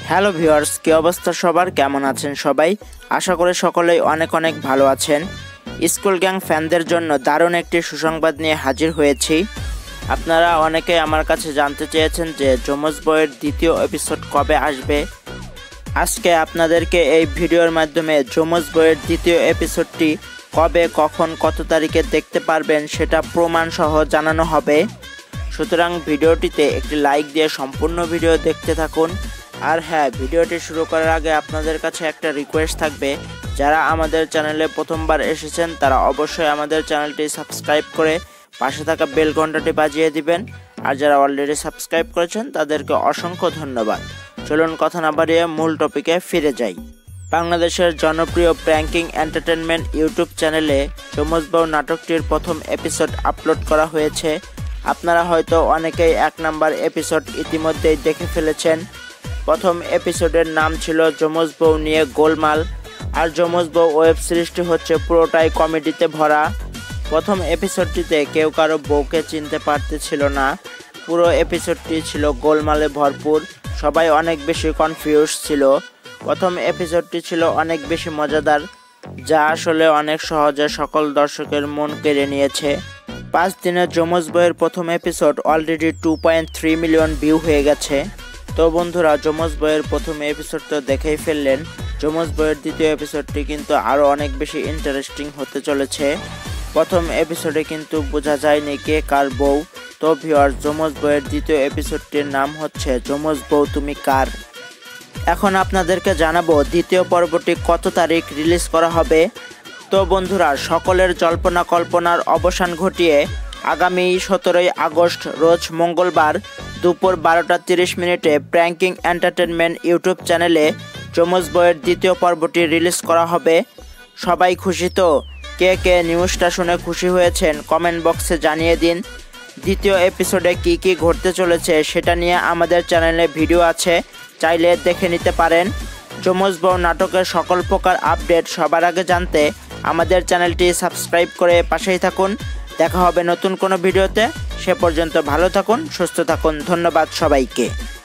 Hello viewers, কি অবস্থা সবার? কেমন আছেন সবাই? আশা করি সকলেই অনেক অনেক ভালো আছেন। স্কুল গ্যাং ফ্যানদের জন্য দারুণ একটি সুসংবাদ নিয়ে হাজির হয়েছি। আপনারা অনেকেই আমার কাছে জানতে চেয়েছেন যে যমজ বইয়ের দ্বিতীয় এপিসোড কবে আসবে। আজকে আপনাদেরকে এই ভিডিওর মাধ্যমে যমজ বইয়ের দ্বিতীয় এপিসোডটি কবে, কখন, কত তারিখে দেখতে পারবেন সেটা প্রমাণ সহ জানানো হবে। সুতরাং ভিডিওটিতে একটি লাইক দিয়ে সম্পূর্ণ ভিডিও দেখতে থাকুন। আর হ্যাঁ, ভিডিওটি শুরু করার আগে আপনাদের কাছে একটা রিকোয়েস্ট থাকবে, যারা আমাদের চ্যানেলে প্রথমবার এসেছেন তারা অবশ্যই আমাদের চ্যানেলটি সাবস্ক্রাইব করে পাশে থাকা বেল ঘন্টাটি বাজিয়ে দিবেন। আর যারা অলরেডি সাবস্ক্রাইব করেছেন তাদেরকে অসংখ্য ধন্যবাদ। চলুন কথা না বাড়িয়ে মূল টপিকে ফিরে যাই। বাংলাদেশের জনপ্রিয় প্র্যাঙ্কিং এন্টারটেনমেন্ট ইউটিউব চ্যানেলে যমজ বউ নাটকটির প্রথম এপিসোড আপলোড করা হয়েছে। আপনারা হয়তো অনেকেই 1 নাম্বার এপিসোড ইতিমধ্যেই দেখে ফেলেছেন। প্রথম এপিসোডের নাম ছিল যমজ বউ নিয়ে গোলমাল। আর যমজ বউ ওয়েব সিরিজটি হচ্ছে পুরোটাই কমেডিতে ভরা। প্রথম এপিসোডটিতে কেউ কারো বউকে চিনতে পারতেছিল না। পুরো এপিসোডটি ছিল গোলমালে ভরপুর। সবাই অনেক বেশি কনফিউজ ছিল। প্রথম এপিসোডটি ছিল অনেক বেশি মজাদার, যা আসলে অনেক সহজে সকল দর্শকের মন কেড়ে নিয়েছে। 5 দিনে যমজ বইয়ের প্রথম এপিসোড অলরেডি 2.3 মিলিয়ন ভিউ হয়ে গেছে। তো বন্ধুরা, যমজ বইয়ের প্রথম এপিসোড তো দেখেই ফেললেন। যমজ বইয়ের দ্বিতীয় এপিসোডটি কিন্তু আরও অনেক বেশি ইন্টারেস্টিং হতে চলেছে। প্রথম এপিসোডে কিন্তু বোঝা যায়নি কে কার বউ। তো ভিউয়ার্স, যমজ বইয়ের দ্বিতীয় এপিসোডটির নাম হচ্ছে যমজ বউ তুমি কার। এখন আপনাদেরকে জানাবো দ্বিতীয় পর্বটি কত তারিখ রিলিজ করা হবে। তো বন্ধুরা, সকলের জল্পনা কল্পনার অবসান ঘটিয়ে আগামী 17ই আগস্ট রোজ মঙ্গলবার দুপুর 12:30 প্র্যাঙ্কিং এন্টারটেনমেন্ট ইউটিউব চ্যানেলে যমজ বইয়ের দ্বিতীয় পর্বটি রিলিজ করা হবে। সবাই খুশি তো? কে কে নিউজটা শুনে খুশি হয়েছেন কমেন্ট বক্সে জানিয়ে দিন। দ্বিতীয় এপিসোডে কি কি ঘটতে চলেছে সেটা নিয়ে আমাদের চ্যানেলে ভিডিও আছে, চাইলে দেখে নিতে পারেন। যমজ বউ নাটকের সকল প্রকার আপডেট সবার আগে জানতে আমাদের চ্যানেলটি সাবস্ক্রাইব করে পাশেই থাকুন। দেখা হবে নতুন কোনো ভিডিওতে। সে পর্যন্ত ভালো থাকুন, সুস্থ থাকুন। ধন্যবাদ সবাইকে।